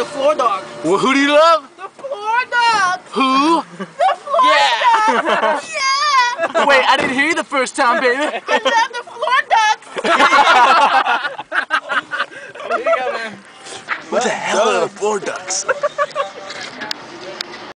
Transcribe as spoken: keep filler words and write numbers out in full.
the floor dog. Well, who do you love? The floor dog. Who? The floor Yeah. dog. Yeah. Wait, I didn't hear you the first time, baby. I love the floor ducks. There you go, man. What the hell are the floor ducks?